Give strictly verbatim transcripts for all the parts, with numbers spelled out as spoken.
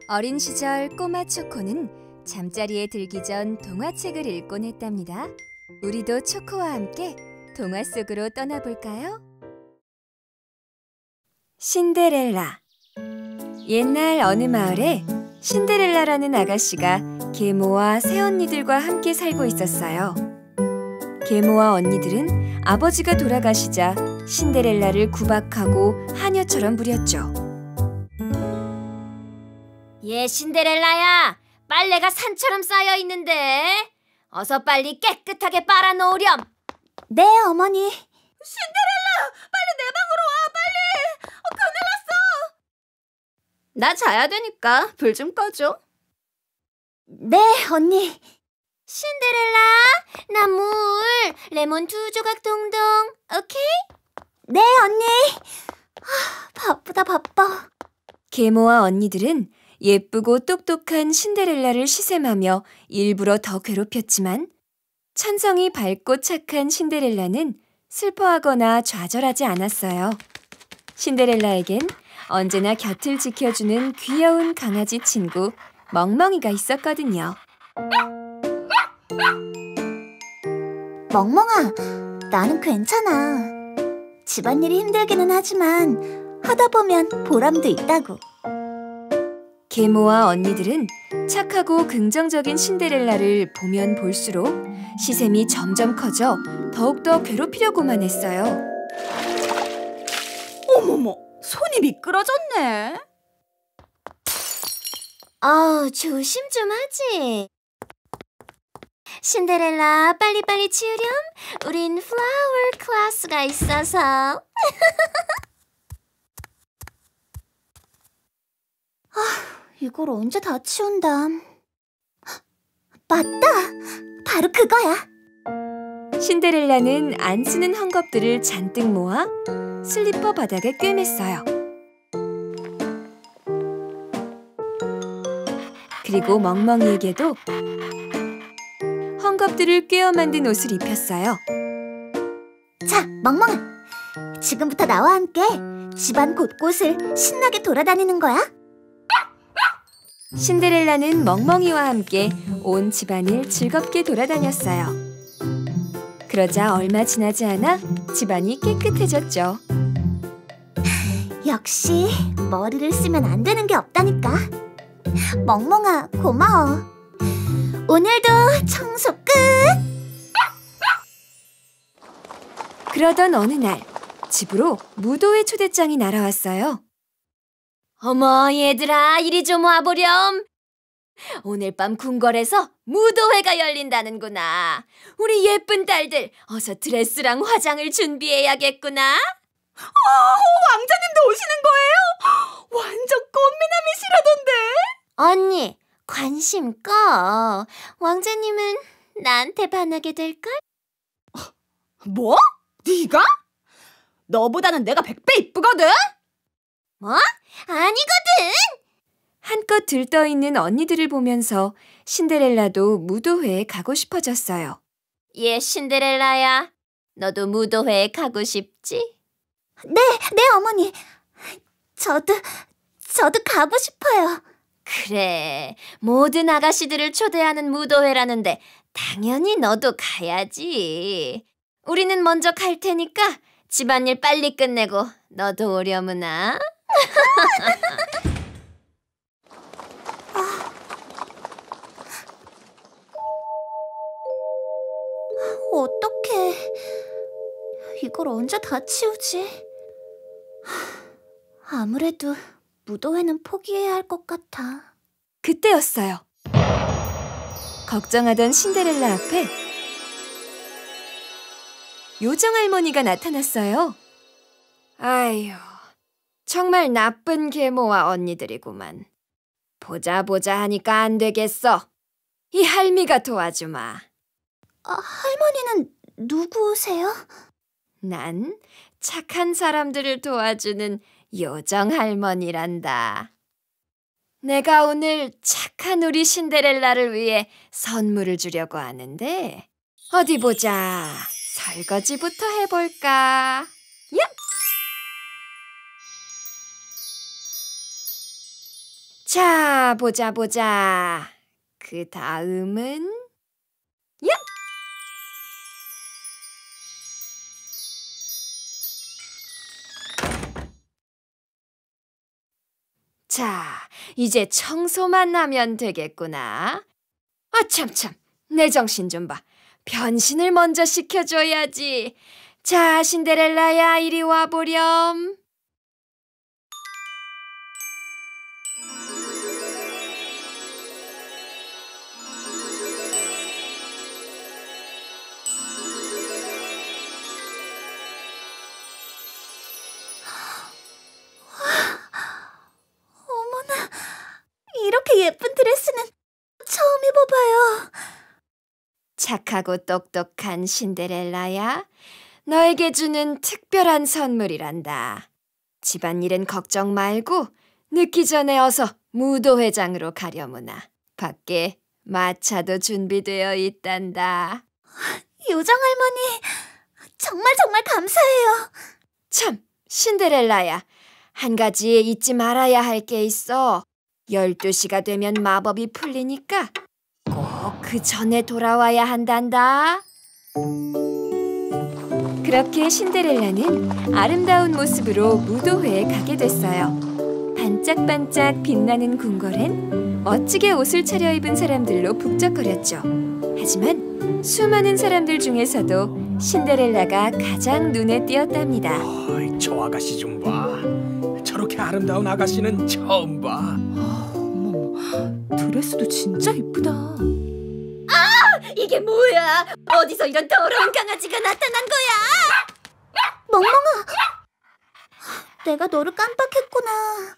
어린 시절 꼬마 초코는 잠자리에 들기 전 동화책을 읽곤 했답니다. 우리도 초코와 함께 동화 속으로 떠나볼까요? 신데렐라. 옛날 어느 마을에 신데렐라라는 아가씨가 계모와 새언니들과 함께 살고 있었어요. 계모와 언니들은 아버지가 돌아가시자 신데렐라를 구박하고 하녀처럼 부렸죠. 얘 신데렐라야, 빨래가 산처럼 쌓여 있는데 어서 빨리 깨끗하게 빨아놓으렴. 네, 어머니. 신데렐라, 빨리 내 방으로 와, 빨리. 어, 큰일 났어. 나 자야 되니까 불 좀 꺼줘. 네, 언니. 신데렐라, 나 물, 레몬 두 조각 동동, 오케이? 네, 언니. 하, 바쁘다, 바빠. 계모와 언니들은 예쁘고 똑똑한 신데렐라를 시샘하며 일부러 더 괴롭혔지만 천성이 밝고 착한 신데렐라는 슬퍼하거나 좌절하지 않았어요. 신데렐라에겐 언제나 곁을 지켜주는 귀여운 강아지 친구 멍멍이가 있었거든요. 멍멍아, 나는 괜찮아. 집안일이 힘들기는 하지만 하다 보면 보람도 있다고. 계모와 언니들은 착하고 긍정적인 신데렐라를 보면 볼수록 시샘이 점점 커져 더욱더 괴롭히려고만 했어요. 어머머, 손이 미끄러졌네. 아, 조심 좀 하지. 신데렐라, 빨리빨리 치우렴. 우린 플라워 클래스가 있어서. 아, 이걸 언제 다 치운다. 맞다! 바로 그거야. 신데렐라는 안 쓰는 헝겊들을 잔뜩 모아 슬리퍼 바닥에 꿰맸어요. 그리고 멍멍이에게도 헝겊들을 꿰어 만든 옷을 입혔어요. 자, 멍멍아. 지금부터 나와 함께 집안 곳곳을 신나게 돌아다니는 거야. 신데렐라는 멍멍이와 함께 온 집안을 즐겁게 돌아다녔어요. 그러자 얼마 지나지 않아 집안이 깨끗해졌죠. 역시 머리를 쓰면 안 되는 게 없다니까. 멍멍아, 고마워. 오늘도 청소 끝! 그러던 어느 날 집으로 무도회 초대장이 날아왔어요. 어머, 얘들아, 이리 좀 와보렴. 오늘 밤 궁궐에서 무도회가 열린다는구나. 우리 예쁜 딸들, 어서 드레스랑 화장을 준비해야겠구나. 어, 왕자님도 오시는 거예요? 완전 꽃미남이시라던데. 언니, 관심 꺼. 왕자님은 나한테 반하게 될걸? 뭐? 네가? 너보다는 내가 백 배 이쁘거든? 뭐? 아니거든! 한껏 들떠있는 언니들을 보면서 신데렐라도 무도회에 가고 싶어졌어요. 얘 신데렐라야, 너도 무도회에 가고 싶지? 네, 네, 어머니. 저도, 저도 가고 싶어요. 그래, 모든 아가씨들을 초대하는 무도회라는데 당연히 너도 가야지. 우리는 먼저 갈 테니까 집안일 빨리 끝내고 너도 오려무나. 어떡해. 이걸 언제 다 치우지? 아무래도 무도회는 포기해야 할 것 같아. 그때였어요. 걱정하던 신데렐라 앞에 요정할머니가 나타났어요. 아휴, 정말 나쁜 계모와 언니들이구만. 보자 보자 하니까 안 되겠어. 이 할미가 도와주마. 아, 할머니는 누구세요? 난 착한 사람들을 도와주는 요정할머니란다. 내가 오늘 착한 우리 신데렐라를 위해 선물을 주려고 하는데 어디 보자. 설거지부터 해볼까? 야! 자, 보자 보자. 그 다음은 야! 자, 이제 청소만 하면 되겠구나. 아, 참참. 내 정신 좀 봐. 변신을 먼저 시켜줘야지. 자, 신데렐라야, 이리 와보렴. 어머나, 이렇게 예쁜 드레스는 처음 입어봐요. 착하고 똑똑한 신데렐라야, 너에게 주는 특별한 선물이란다. 집안일은 걱정 말고 늦기 전에 어서 무도회장으로 가려무나. 밖에 마차도 준비되어 있단다. 요정 할머니, 정말 정말 감사해요. 참, 신데렐라야, 한 가지 잊지 말아야 할 게 있어. 열두 시가 되면 마법이 풀리니까 꼭 그 전에 돌아와야 한단다. 그렇게 신데렐라는 아름다운 모습으로 무도회에 가게 됐어요. 반짝반짝 빛나는 궁궐엔 멋지게 옷을 차려입은 사람들로 북적거렸죠. 하지만 수많은 사람들 중에서도 신데렐라가 가장 눈에 띄었답니다. 어이, 저 아가씨 좀 봐. 저렇게 아름다운 아가씨는 처음 봐. 어머, 드레스도 진짜 이쁘다. 이게 뭐야? 어디서 이런 더러운 강아지가 나타난 거야? 멍멍아, 내가 너를 깜빡했구나.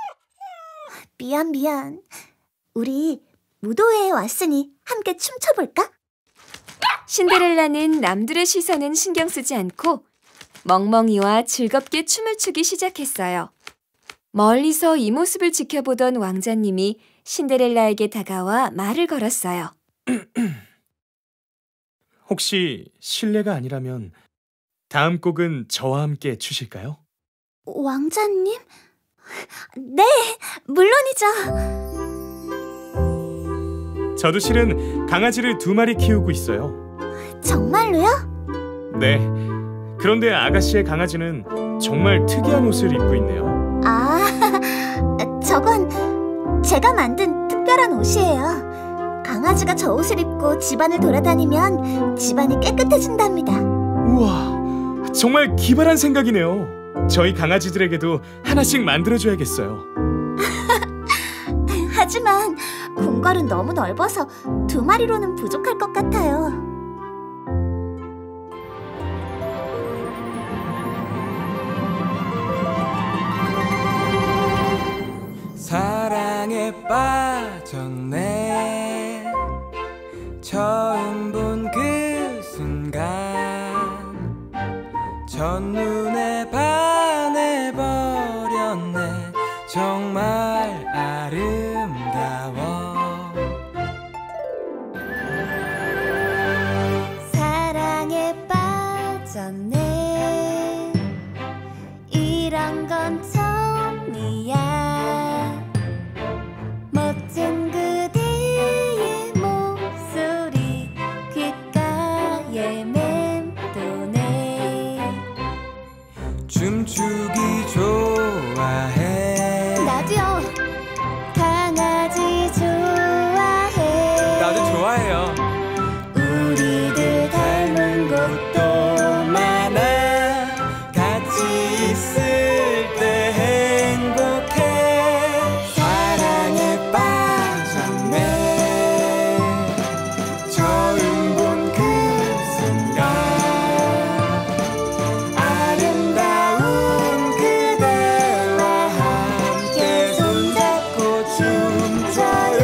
미안 미안. 우리 무도회에 왔으니 함께 춤춰볼까? 신데렐라는 남들의 시선은 신경 쓰지 않고 멍멍이와 즐겁게 춤을 추기 시작했어요. 멀리서 이 모습을 지켜보던 왕자님이 신데렐라에게 다가와 말을 걸었어요. 혹시 실례가 아니라면 다음 곡은 저와 함께 추실까요? 왕자님? 네, 물론이죠. 저도 실은 강아지를 두 마리 키우고 있어요. 정말로요? 네. 그런데 아가씨의 강아지는 정말 특이한 옷을 입고 있네요. 아, 저건 제가 만든 특별한 옷이에요. 강아지가 저 옷을 입고 집안을 돌아다니면 집안이 깨끗해진답니다. 우와, 정말 기발한 생각이네요. 저희 강아지들에게도 하나씩 만들어줘야겠어요. 하지만 궁궐은 너무 넓어서 두 마리로는 부족할 것 같아요. 사랑에 빠졌네. 처음 본 그 순간 첫눈에 반해버렸네. 정말 아름다워. 사랑에 빠졌네. 이런 건 처음이야. 멋진 그대의 목소리 귓가에 맴도네. 춤추기 좋아해. 나도요. 강아지 좋아해. 나도 좋아해요. 우리들 닮은 곳도 많아. 같이 있을 때 행복해. 사랑에 빠졌네. 처음 본 그 순간 아름다운 그대와 함께 손잡고 춤춰요.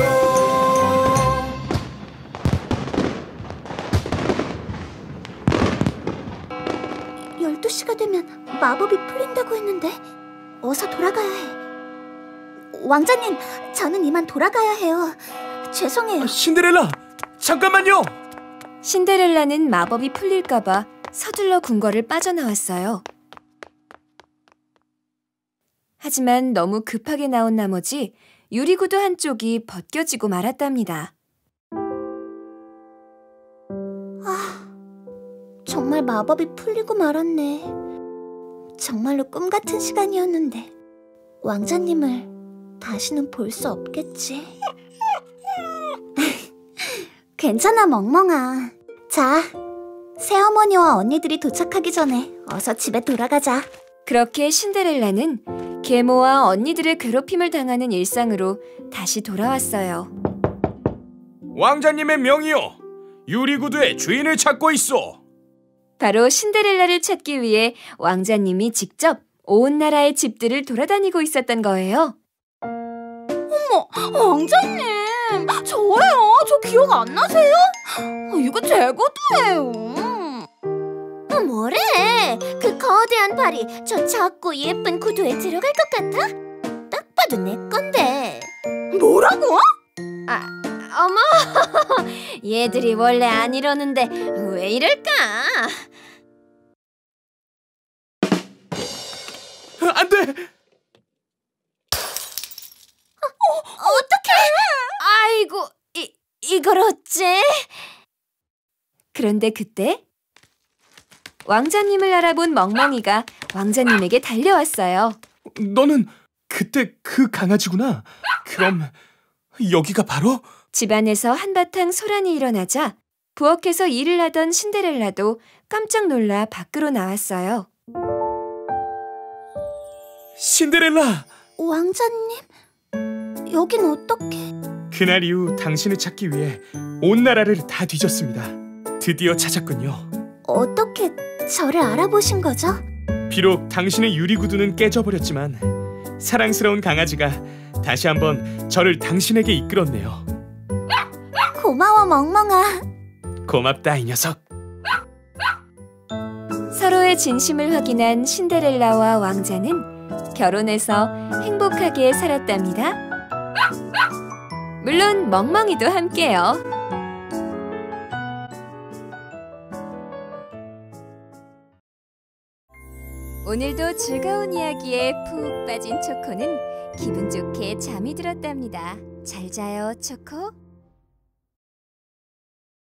열두 시가 되면 마법이 풀린다고 했는데 어서 돌아가야 해. 왕자님, 저는 이만 돌아가야 해요. 죄송해요. 아, 신데렐라! 잠깐만요! 신데렐라는 마법이 풀릴까봐 서둘러 궁궐을 빠져나왔어요. 하지만 너무 급하게 나온 나머지 유리구두 한쪽이 벗겨지고 말았답니다. 정말 마법이 풀리고 말았네. 정말로 꿈 같은 시간이었는데 왕자님을 다시는 볼 수 없겠지. 괜찮아, 멍멍아. 자, 새어머니와 언니들이 도착하기 전에 어서 집에 돌아가자. 그렇게 신데렐라는 계모와 언니들의 괴롭힘을 당하는 일상으로 다시 돌아왔어요. 왕자님의 명이요. 유리구두의 주인을 찾고 있어. 바로 신데렐라를 찾기 위해 왕자님이 직접 온 나라의 집들을 돌아다니고 있었던 거예요. 왕자님, 저예요. 저 기억 안 나세요? 어, 이거 제 구두예요. 뭐래? 그 거대한 발이 저 작고 예쁜 구두에 들어갈 것 같아? 딱 봐도 내 건데. 뭐라고? 아, 어머! 얘들이 원래 안 이러는데 왜 이럴까? 안 돼! 어떡해! 아이고, 이, 이걸 어째? 그런데 그때 왕자님을 알아본 멍멍이가 왕자님에게 달려왔어요. 너는 그때 그 강아지구나. 그럼 여기가 바로? 집안에서 한바탕 소란이 일어나자 부엌에서 일을 하던 신데렐라도 깜짝 놀라 밖으로 나왔어요. 신데렐라! 왕자님, 여긴 어떻게? 그날 이후 당신을 찾기 위해 온 나라를 다 뒤졌습니다. 드디어 찾았군요. 어떻게 저를 알아보신 거죠? 비록 당신의 유리구두는 깨져버렸지만 사랑스러운 강아지가 다시 한번 저를 당신에게 이끌었네요. 고마워, 멍멍아. 고맙다, 이 녀석. 서로의 진심을 확인한 신데렐라와 왕자는 결혼해서 행복하게 살았답니다. 물론 멍멍이도 함께요. 오늘도 즐거운 이야기에 푹 빠진 초코는 기분 좋게 잠이 들었답니다. 잘 자요, 초코.